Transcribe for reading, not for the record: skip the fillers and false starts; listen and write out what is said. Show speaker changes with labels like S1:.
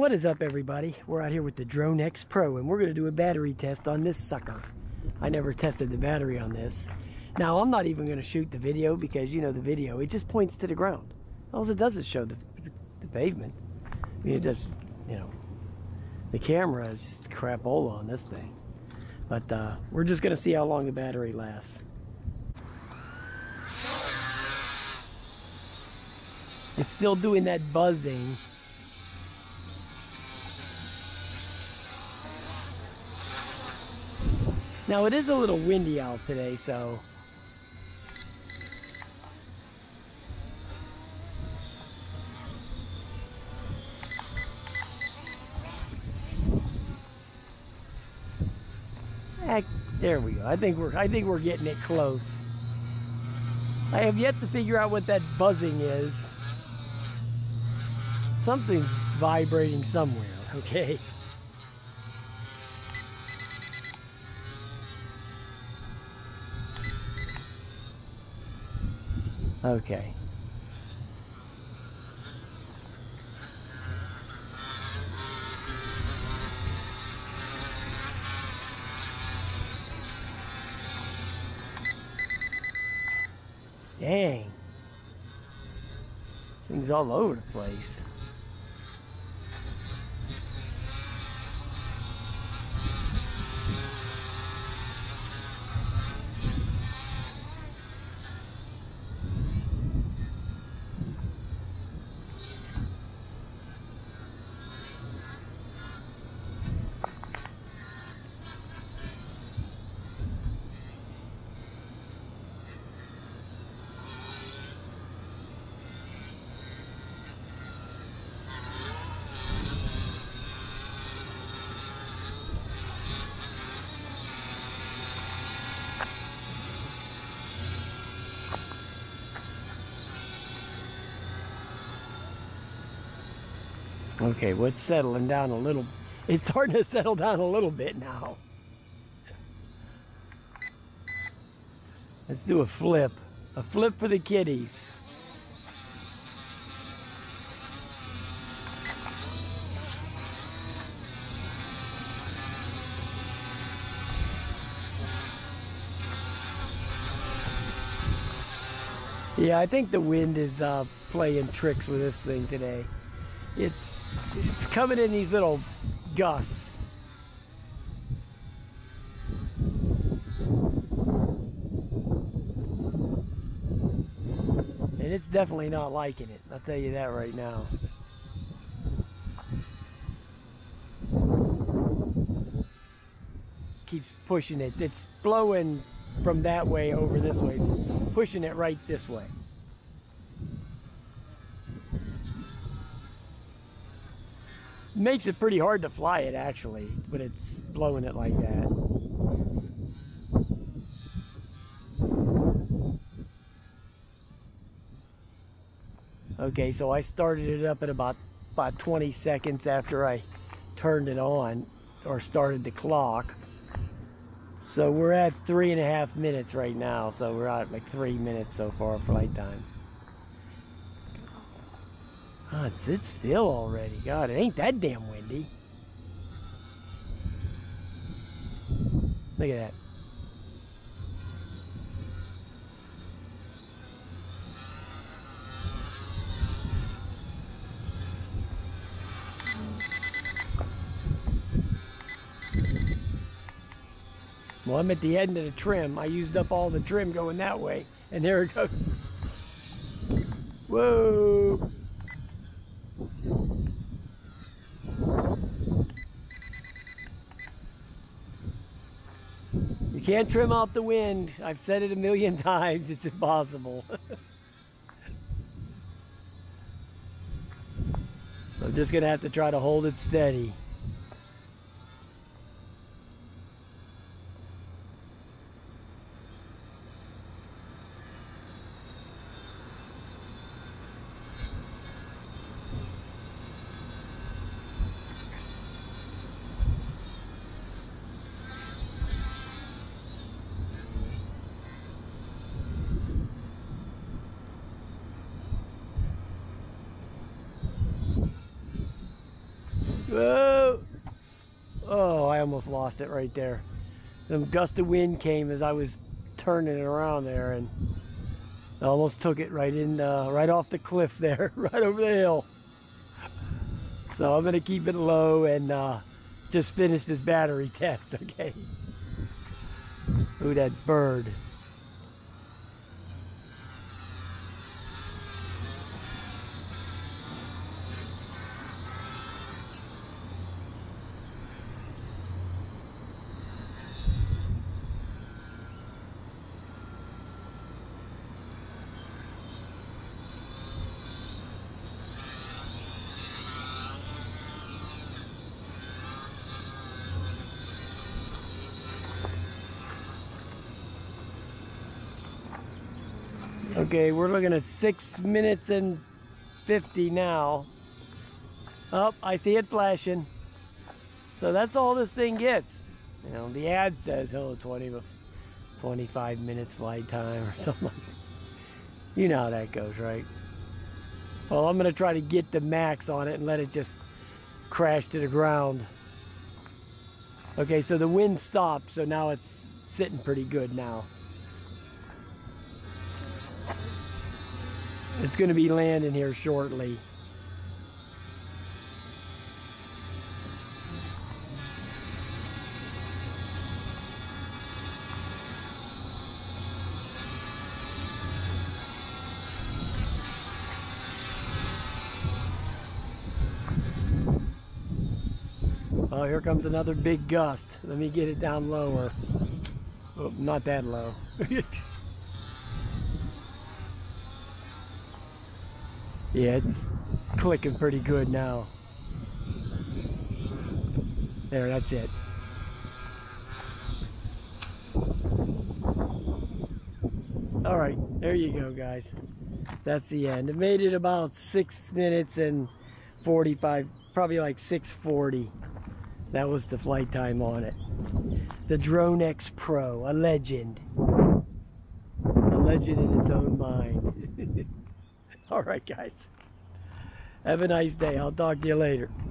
S1: What is up, everybody? We're out here with the DroneX Pro, and we're going to do a battery test on this sucker. I never tested the battery on this. Now, I'm not even going to shoot the video because, you know, the video, it just points to the ground. All it does is show the pavement. I mean, it just, you know, the camera is just crapola on this thing. But we're just going to see how long the battery lasts. It's still doing that buzzing. Now, it is a little windy out today, so there we go. I think we're getting it close. I have yet to figure out what that buzzing is. Something's vibrating somewhere, okay? Okay. Dang. Things all over the place. Okay, well, it's settling down a little. It's starting to settle down a little bit now. Let's do a flip. A flip for the kiddies. Yeah, I think the wind is playing tricks with this thing today. It's coming in these little gusts. And it's definitely not liking it. I'll tell you that right now. Keeps pushing it. It's blowing from that way over this way. It's pushing it right this way. Makes it pretty hard to fly it, actually, when it's blowing it like that. Okay, so I started it up at about 20 seconds after I turned it on, or started the clock. So we're at 3.5 minutes right now, so we're at like 3 minutes so far flight time. Oh, it's still already. God, it ain't that damn windy. Look at that. Well, I'm at the end of the trim. I used up all the trim going that way, and there it goes. Whoa! You can't trim out the wind. I've said it a million times. It's impossible. So I'm just going to have to try to hold it steady. Whoa! Oh, I almost lost it right there. Some gust of wind came as I was turning it around there, and I almost took it right in, right off the cliff there, right over the hill. So I'm gonna keep it low and just finish this battery test, okay? Ooh, that bird. Okay, we're looking at 6 minutes and 50 now. Oh, I see it flashing. So that's all this thing gets. You know, the ad says, oh, 25 minutes flight time or something. You know how that goes, right? Well, I'm gonna try to get the max on it and let it just crash to the ground. Okay, so the wind stopped, so now it's sitting pretty good now. It's going to be landing here shortly. Oh, here comes another big gust. Let me get it down lower. Oh, not that low. Yeah, it's clicking pretty good now. There, that's it. Alright, there you go, guys. That's the end. It made it about 6 minutes and 45, probably like 6:40. That was the flight time on it. The DroneX Pro, a legend. A legend in its own mind. All right, guys. Have a nice day. I'll talk to you later.